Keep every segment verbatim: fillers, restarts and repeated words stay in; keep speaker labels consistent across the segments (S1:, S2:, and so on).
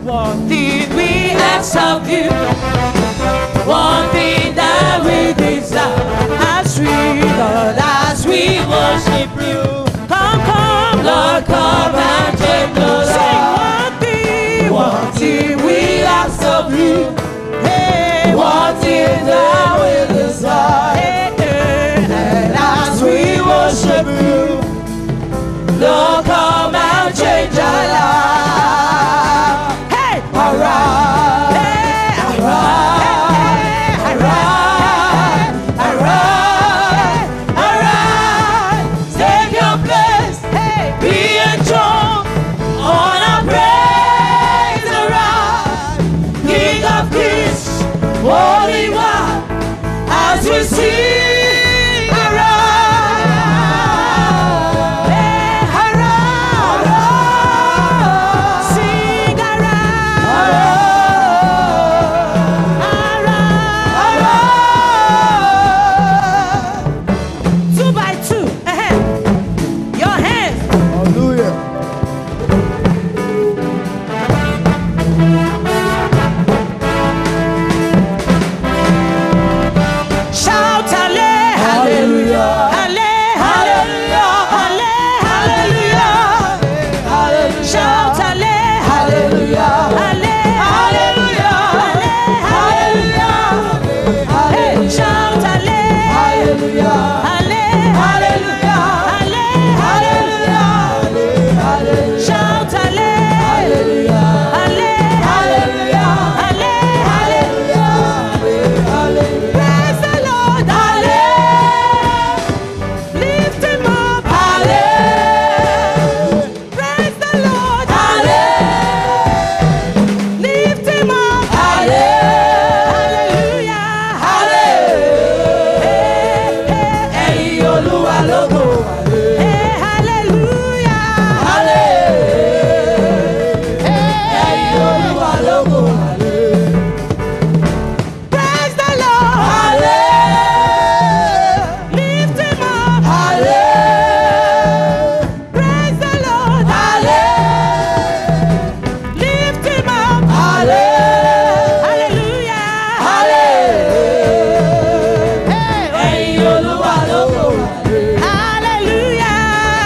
S1: One thing we ask of you, one thing that we desire, as we, Lord, as we worship you. Come, come, Lord, come and take us. Sing one thing, one thing we ask of you. Hey, one thing that we desire, hey, hey, and as we worship you, Lord, come and change our life. Hey, arise, hey, arise, hey, arise, arise, arise, take your place, hey, be enthroned on our praise, arise, King of Kings, Holy One, as we sing, arise, hey, arise, sing, arise, arise, two by two, ahead, your hands.
S2: Hallelujah.
S1: Shout halle- hallelujah, halle- hallelujah, halle- hallelujah. Shout halle- hallelujah, halle- hallelujah, halle- hallelujah. Hey, shout halle- hallelujah, halle- hallelujah, halle- hallelujah. Shout halle- hallelujah, halle- hallelujah, halle- hallelujah. Praise the Lord, hallelujah. Lift him up, hallelujah. Praise the Lord, hallelujah. Lift him up, hallelujah. Hallelujah. Ẹ̀yin Olúwa lógo, hey, hallelujah. Hallelujah. Ẹ̀yin Olúwa lógo, praise the Lord, hallelujah. Lift him up, hallelujah. Praise the Lord, hallelujah. Lift him up, hallelujah. Hallelujah. Hey, ẹ̀yin Olúwa lógo, hallelujah.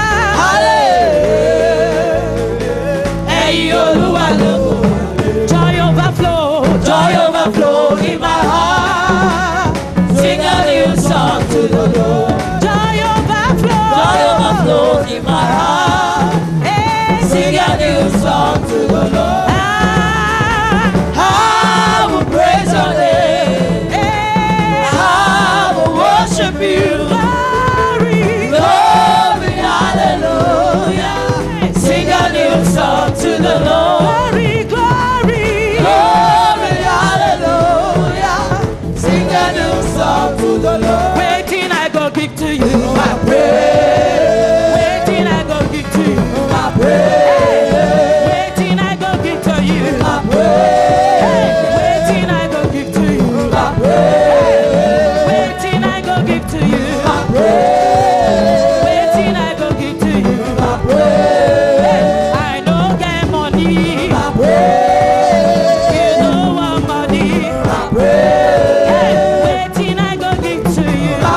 S1: Hallelujah. Ẹ̀yin Olúwa lógo. Joy overflow, joy overflow in my heart. Sing a new song to the Lord. Joy overflow, joy overflow in my heart. Hey, sing a new song to the Lord. I will praise your name. Hey, I will worship you. Glory, glory, hallelujah. Sing a new song to the Lord. Glory, glory, glory, hallelujah. Sing a new song to the Lord. Waiting, I go give to you my praise. Waiting, I go give to you my praise. Waiting, I go give to you my praise. Waiting, I go give to you my praise. Waiting, I go give to you my praise. Waiting, I go give to you my praise. I don't get money, my praise. You know what money, my praise. Waiting, I go give to you my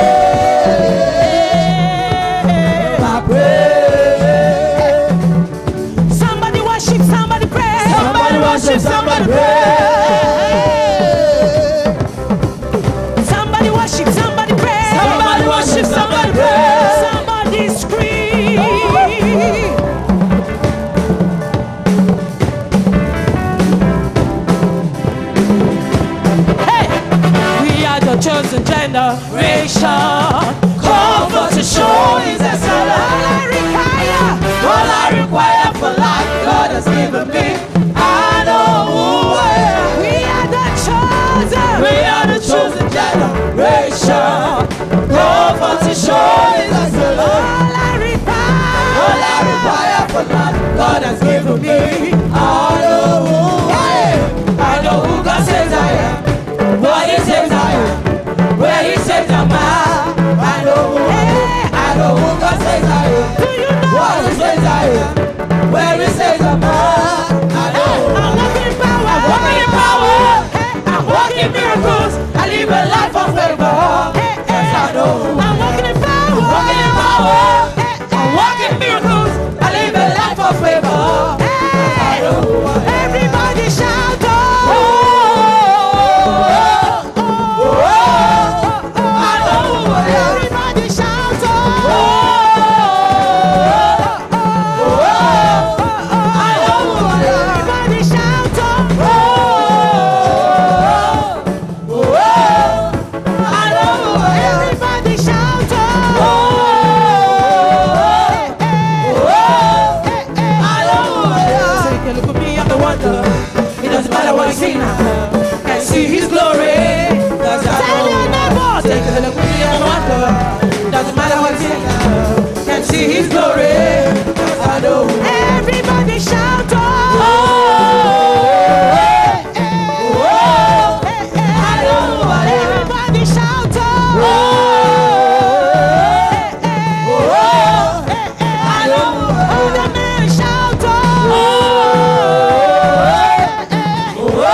S1: praise. My praise. Somebody worship, somebody pray. Somebody worship, somebody pray. Somebody worship, somebody pray. Somebody worship, somebody pray. Somebody scream. Hey, we are the chosen generation. Call for to show His excellence. All I require, all I require for life, God has given me. I know who I am. We are the chosen. We are the chosen generation. Call for to show His excellence. All I require, all I require for life, God has given me. I know who I am. I know who God says I am. What He says I am. Where He says I'm at. I know who I am. I know who God says I am. Do you know what He says I am? Where He says I'm at. I know who I am. It doesn't matter what you see now. Can see His glory. Tell your neighbor, take a look at me and wonder. Doesn't matter what you see now. Can see His glory. I know. Everybody shout, oh, hey, hey, oh, hey, hey, I know. Everybody shout, oh, hey, hey, oh, hey, hey, I know. All the men shout, oh, hey, hey,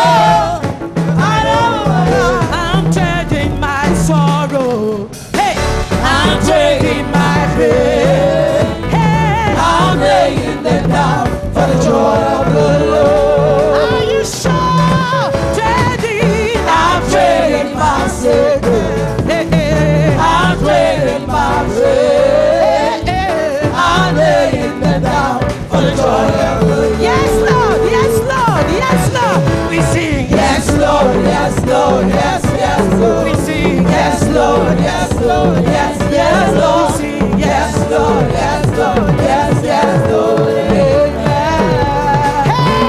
S1: oh, I know. I'm trading my sorrow. Hey, I'm trading my pain. Hey, I'm laying them down for the joy of the Lord. Are you sure? Trading, I'm trading my secret. Hey, hey, I'm trading my faith. Hey, hey, I'm laying them down for the joy of the Lord. Yes, Lord, yes, Lord, yes, Lord. We sing, yes, Lord, yes, Lord, yes, yes, Lord. We sing, yes, Lord, yes, Lord, yes, yes, Lord. We sing, yes, Lord, yes, Lord, yes, yes, Lord. Amen.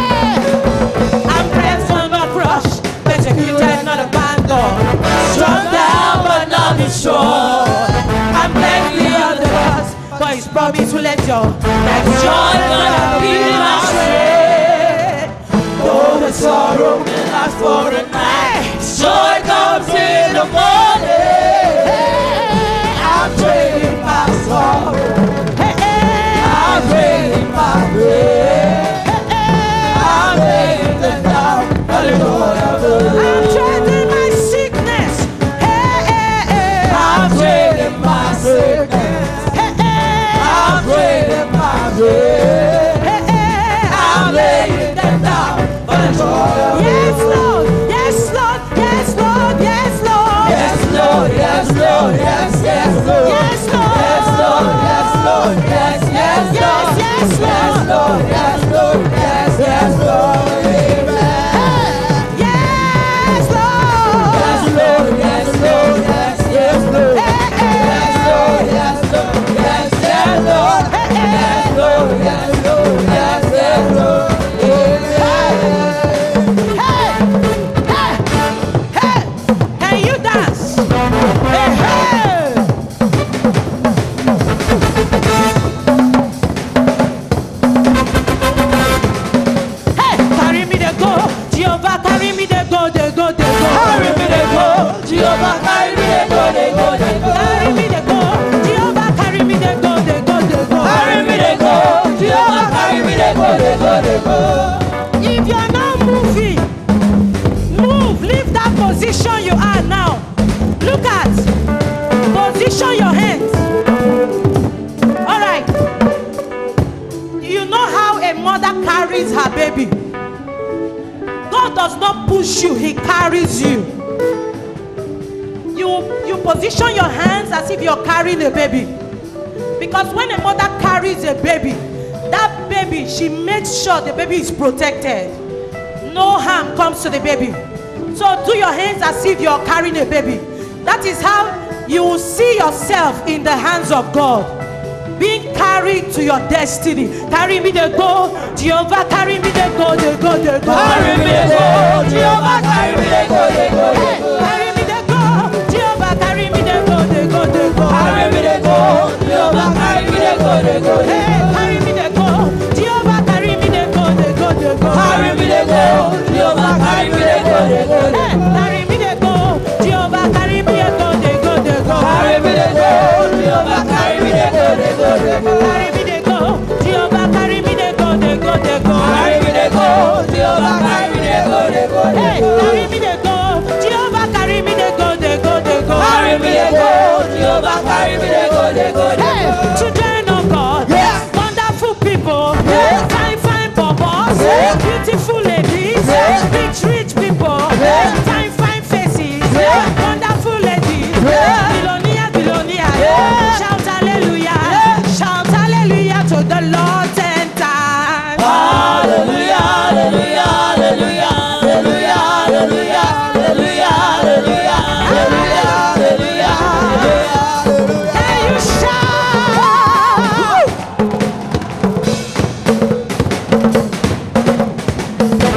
S1: Hey, I'm pressed on the crush, persecuted, not abandoned, struck down but not destroyed. I'm blankly on the cross, for His promise will endure. That joy gonna be my strength. Though the sorrow may last for a night, joy comes in the morning. Hey, I'm trading my sorrow. Hey, hey, I'm trading my pain. Hey, hey, I'm laying them down for the joy of the Lord. I'm trading my sickness. Hey, hey, hey, I'm trading my sickness. Hey, hey, I'm trading my pain. Hey, hey, I'm laying them down for the joy of the Lord. Yes, Lord. Yes, Lord. Yes, Lord. Yes, Lord. Yes, Lord. Yes, Lord. Yes, yes, Lord. Yes, Lord. Yes, Lord. Yes, Lord. Yes, yes, yes, yes, Lord. Yes, Lord. Yes, yes, Lord. Amen. Yes, Lord. Yes, Lord. Yes, Lord. Yes, yes, Lord. Yes, Lord. Yes, Lord. Yes, yes, Lord. Yes, Lord. Yes, Lord. Yes, yes, Lord. Amen. Hey, hey, hey, can you dance? Hey, hey. Hey, carry me the go, Jehovah, carry me the go, the go, the go. Carry me the go, Jehovah, carry me the go, the go, the go. Carry me the go, Jehovah, carry me the go, the go, the go. Carry me the go, Jehovah, carry me the go, the go, the go. If you're not moving, move, leave that position you are now. Look at, position your hands. All right. You know how a mother carries her baby. God does not push you, He carries you. You, you position your hands as if you're carrying a baby. Because when a mother carries a baby, that baby, she makes sure the baby is protected. No harm comes to the baby. So do your hands as if you're carrying a baby. That is how you will see yourself in the hands of God, being carried to your destiny. Carry me the go, Jehovah, carry me the go, the go, the go. Carry me the go, Jehovah, carry me the go, the go, the go. Carry me the go, Jehovah, carry me the go, the go, the go. Carry me the go, Jehovah, carry me the go, the go. Hey, carry me the go, Jehovah, carry me the go, the go, the go. Carry me the go, Jehovah, carry me the go, the go. Hey, carry me the go, Jehovah, carry me the go, the go, the go. Carry me the go, Jehovah, carry me the go, the go, the go. Carry me the go, Jehovah, carry me the go, the go, the go. Carry me the go, Jehovah, carry me the go, the go, the go. Hey, carry me the go, Jehovah, carry me the go, the go, the go. Carry me the go, Jehovah, carry me the go, the go, the go. Hey, children of God, yes, wonderful people, yes, fine, fine bubbles, yes, beautiful ladies, yes, rich, rich people, yes, fine, fine faces, yes, wonderful ladies, yes, billionaire, billionaire, yes. Shout hallelujah, yes. Shout hallelujah to the Lord ten times. Hallelujah, hallelujah, hallelujah, hallelujah, hallelujah, hallelujah, hallelujah, hallelujah, hallelujah. Can you shout?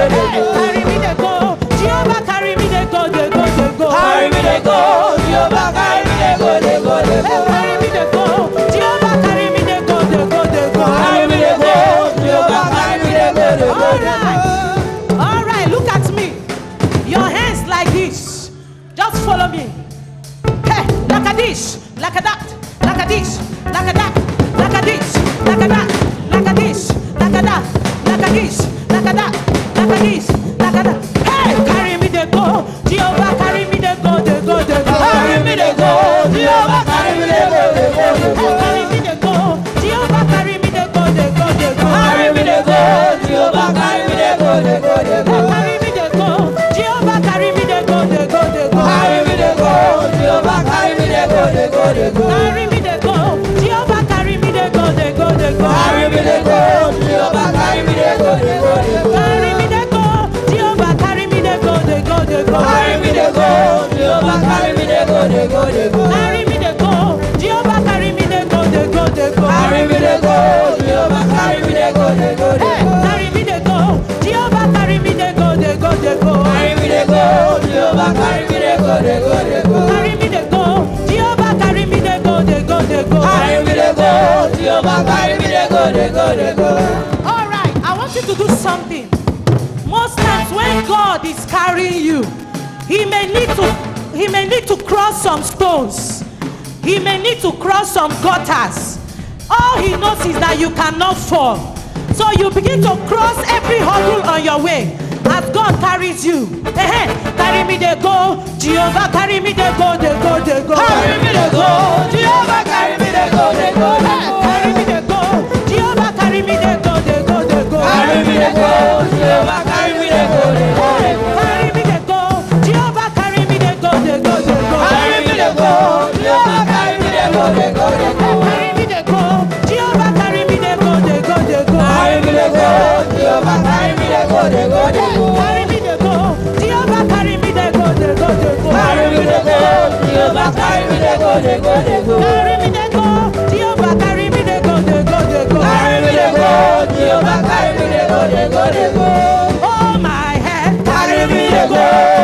S1: dey go. Carry me dey go. Jehovah carry me dey go, dey go, dey go.
S2: Carry me dey go. Jehovah carry me dey go, dey go, dey go.
S1: Carry me dey go. Jehovah carry me dey go, dey go, dey go.
S2: Carry me dey go. Jehovah carry me dey go, dey go,
S1: All
S2: dey go.
S1: right. All right, look at me. Your hands like this. Just follow me. Hey, like a this, like a that, like a this, like a that, like a this, like a that, like a this, like a that, like a this, like a that, like a this, like a that. Hey, carry me dey go. Jehovah carry me dey go, dey go, dey go.
S2: Carry me dey go. Jehovah carry me dey go, dey go, dey go.
S1: Carry me dey go. Jehovah carry me dey go, dey go, dey go.
S2: Carry me dey go. Jehovah carry me dey go, dey go, dey go.
S1: Carry me dey go. Jehovah carry me dey go, dey go, dey go.
S2: Carry me dey go. Jehovah carry me dey go, dey go, dey go.
S1: Carry me dey go. Jehovah carry me dey go, dey go, dey go.
S2: Carry me dey go. Jehovah carry me dey go, dey go, dey go.
S1: Carry me dey go. Jehovah carry me dey go, dey go, dey go.
S2: Carry me dey go. Jehovah carry me dey go, dey go, dey go.
S1: Carry me dey go. Jehovah carry me dey go, dey go, dey go.
S2: Carry me dey go. Jehovah carry me dey go, dey go, dey
S1: Hey,
S2: go.
S1: carry me dey go. Jehovah carry me dey go, dey go, dey go.
S2: Carry me dey go. Jehovah carry me dey go, dey go, dey go.
S1: Carry me dey go. Jehovah carry me dey go, dey go, dey go.
S2: Carry me dey go. Jehovah carry me dey go, dey go, dey go.
S1: All right, I want you to do something. Most times when God is carrying you, he may need to he may need to cross some stones. He may need to cross some gutters. All he knows is that you cannot fall. So you begin to cross every hurdle on your way as God carries you. Eh, carry me dey go. Jehovah carry me dey go, dey go, dey go.
S2: Carry me dey go. Jehovah carry me dey go, dey go, dey
S1: Eh,
S2: go.
S1: carry me dey go. Jehovah carry me dey go, dey go, dey go.
S2: Carry me dey go. Jehovah carry me dey go, dey go, dey go.
S1: Carry me dey go. Jehovah carry me dey go, dey go, dey go.
S2: Carry me dey go. Jehovah carry me dey go, dey go, dey go.
S1: Carry me dey go. Jehovah carry me dey go, dey go, dey go.
S2: Carry me dey go. Jehovah carry me dey go, dey go, dey go.
S1: Carry me dey go. Jehovah carry me dey go, dey go, dey go.
S2: Carry me dey go. Jehovah carry me dey go, dey go, dey go.
S1: Carry me dey go. Jehovah carry me dey go, dey go, dey go.
S2: Carry me dey go. Jehovah carry me dey go, dey go, dey go.
S1: Oh my head,
S2: Carry me dey go.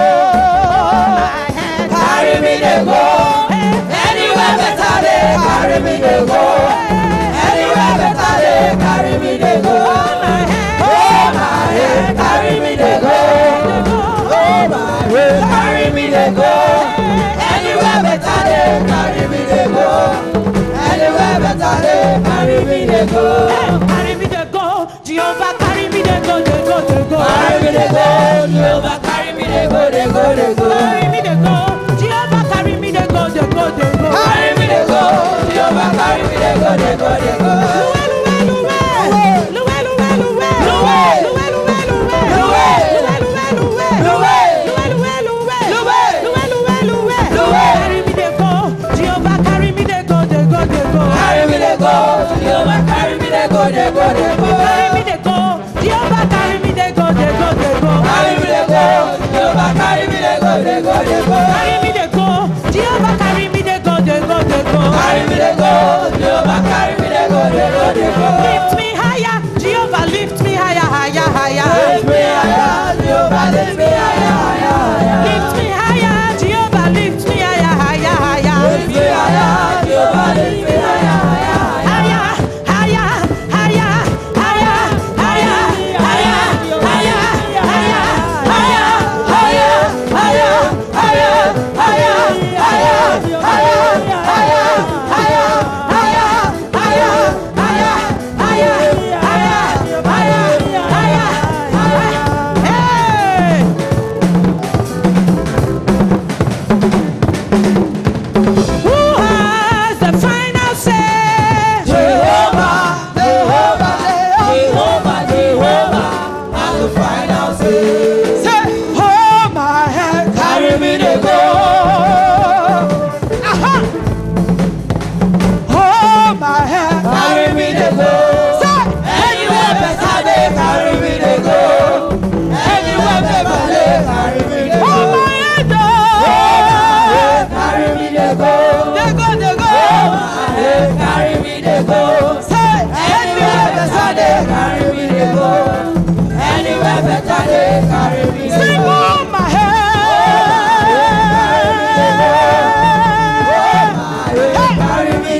S1: my head,
S2: Carry me dey go. Anywhere better dey carry me dey go. Anywhere better dey carry me dey go.
S1: my head,
S2: Oh my head, carry me dey go. Oh my way, carry me dey go. Anywhere better dey carry me dey go. Anywhere better dey carry me dey go.
S1: carry me dey go. Jehovah carry me dey go, dey go, dey go.
S2: Carry me dey go. Jehovah carry me dey go, dey go, dey go.
S1: Carry me dey go. Jehovah carry me dey go, dey go, dey go.
S2: Carry me dey go. Jehovah carry me dey go, dey go, dey go.
S1: Luwe, luwe, luwe. Luwe, luwe, luwe.
S2: Luwe.
S1: Luwe, luwe, luwe.
S2: Luwe.
S1: Luwe, luwe, luwe.
S2: Luwe.
S1: Luwe, luwe, luwe.
S2: Luwe.
S1: Carry me dey go. Jehovah carry me dey go, dey go, dey go.
S2: Carry me dey go. Jehovah carry me dey go, dey go, dey go.
S1: Carry me dey go. Jehovah carry me dey go, dey go, dey go.
S2: Carry me dey go. Jehovah carry me dey go, dey go, dey go.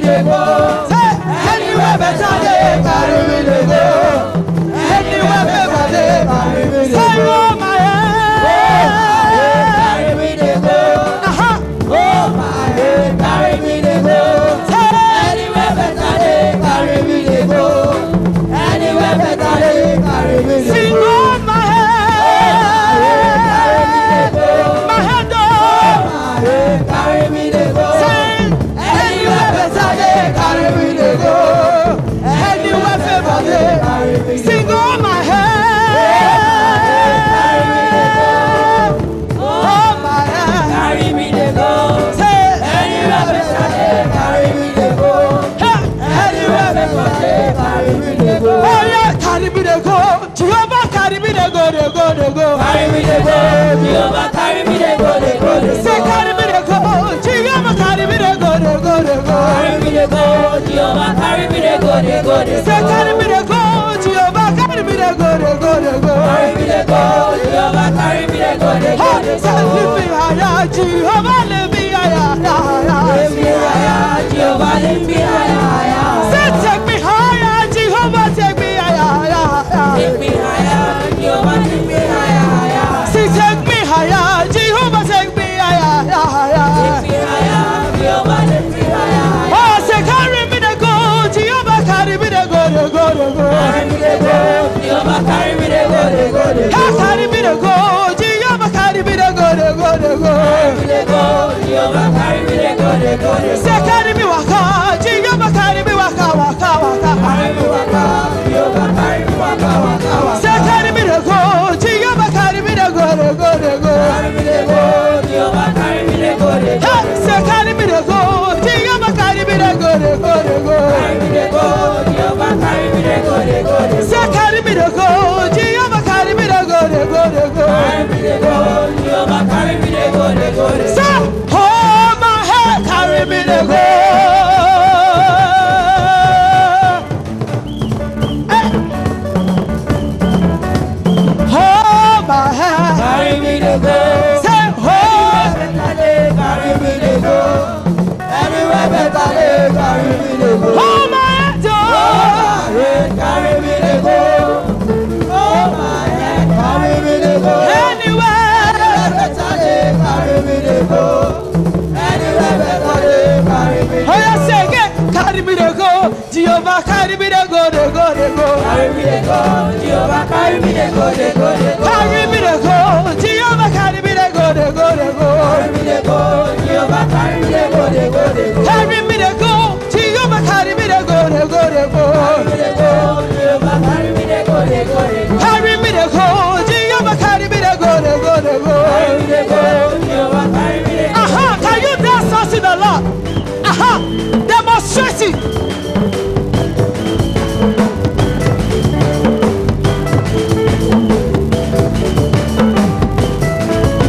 S2: dey go. Anywhere better dey carry me dey go. Anywhere better dey carry me dey go.
S1: Say oh my head,
S2: carry me dey go. Oh my head, carry me dey go. Anywhere better dey carry me dey go. Anywhere better dey carry me dey go.
S1: sing oh my head, my head oh,
S2: My head, carry me dey go.
S1: sing
S2: Anywhere better dey carry me dey go. Anywhere favor dey carry me dey go.
S1: sing oh my head, oh my head,
S2: Carry me dey go.
S1: say
S2: Anywhere better dey carry me dey go. Anywhere better dey carry me dey go.
S1: oh yeah, carry me dey go, Jehovah carry me dey go, dey go, dey go.
S2: Carry me dey go. Jehovah carry me dey go, dey go, dey
S1: Say
S2: go.
S1: carry me dey go, Jehovah carry me dey go, dey go, dey go.
S2: Carry me dey go. Jehovah carry me dey go, dey go, dey go.
S1: Say carry me dey go, Jehovah carry me dey go, dey go, dey go.
S2: Carry me dey go. Jehovah carry me dey go, dey go,
S1: Oh,
S2: dey
S1: say lift
S2: go.
S1: me higher, Jehovah lift me higher, higher.
S2: Lift me higher, Jehovah lift me higher, higher.
S1: Say take me higher, Jehovah take me higher, higher, higher.
S2: Lift me higher, Jehovah lift me higher, higher.
S1: Say take me higher, Jehovah take me higher, higher,
S2: Lift
S1: higher.
S2: me higher, Jehovah lift me higher, higher.
S1: Oh, say carry me dey go, Jehovah carry me dey go, dey go, dey go.
S2: Carry me dey go, Jehovah carry me dey go, dey go, dey go.
S1: Hey, carry me dey go, Jehovah carry me dey go, dey go, dey go.
S2: Carry me dey go, Jehovah carry me dey go, dey go, dey go.
S1: Say carry me waka, Jehovah carry me waka, waka, waka.
S2: Carry me waka, Jehovah carry me waka, waka, waka.
S1: Say carry me dey go, Jehovah carry me dey go, dey go, dey go.
S2: Carry me dey go, Jehovah carry me dey go, dey go.
S1: Hey, say carry me dey go, Jehovah carry me dey go, dey go, dey go.
S2: Carry me dey go, Jehovah carry me dey go, dey go, dey go.
S1: Say carry me dey go, Jehovah carry me dey go, dey go, dey go.
S2: Carry me dey go, Jehovah carry me dey go, dey go, dey go.
S1: Say hold my head, carry me dey go. Hey. Hold my head.
S2: Carry me dey go.
S1: Say hold.
S2: Better dey carry me dey go. Anywhere better dey carry me dey go.
S1: Hold my head, oh.
S2: My head carry me dey go. Oh my head carry me dey go.
S1: Anywhere.
S2: Anywhere better dey carry me dey go. Anywhere better dey carry me dey
S1: Oh yeah, say again. Carry me dey go. Jehovah carry me dey go, dey go, dey go.
S2: Carry me dey go. Jehovah carry me dey go, dey go, dey go.
S1: Carry me dey go. Jehovah carry me dey go, dey go, dey go.
S2: Carry me dey go. Jehovah carry me dey go, dey go, dey go.
S1: Carry me dey go. Jehovah carry me dey go, dey go, dey go.
S2: Carry me dey go. Jehovah carry me dey go, dey go, dey go.
S1: Carry me dey go. Jehovah carry me dey go, dey go, dey go.
S2: Carry me dey go. Jehovah carry me dey go.
S1: Aha, can you dance unto the Lord? Aha, demonstrate it.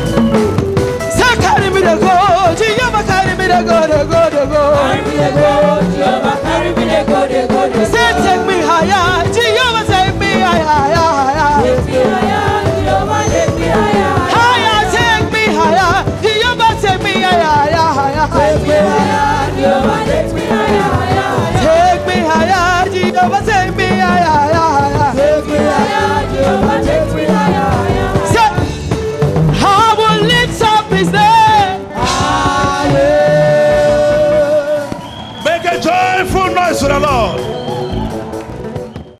S1: Say carry me dey go. Jehovah carry me dey go, dey go, dey go.
S2: Carry me dey go.